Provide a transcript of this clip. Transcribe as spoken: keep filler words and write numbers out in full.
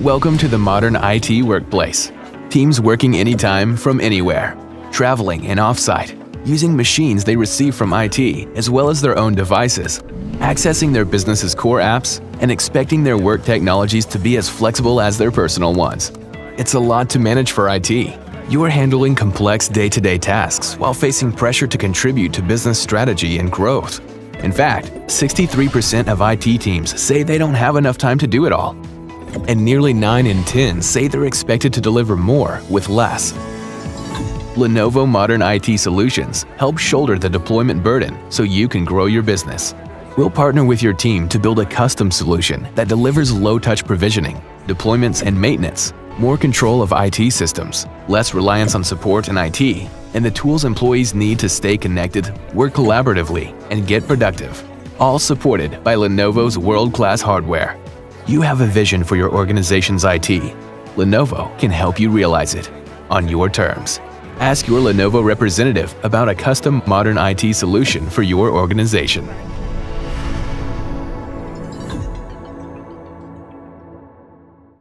Welcome to the modern I T workplace. Teams working anytime from anywhere, traveling and off-site, using machines they receive from I T as well as their own devices, accessing their business's core apps, and expecting their work technologies to be as flexible as their personal ones. It's a lot to manage for I T. You are handling complex day-to-day tasks while facing pressure to contribute to business strategy and growth. In fact, sixty-three percent of I T teams say they don't have enough time to do it all. And nearly nine in ten say they're expected to deliver more with less. Lenovo Modern I T Solutions help shoulder the deployment burden so you can grow your business. We'll partner with your team to build a custom solution that delivers low-touch provisioning, deployments and maintenance, more control of I T systems, less reliance on support and I T, and the tools employees need to stay connected, work collaboratively, and get productive. All supported by Lenovo's world-class hardware. You have a vision for your organization's I T. Lenovo can help you realize it on your terms. Ask your Lenovo representative about a custom modern I T solution for your organization.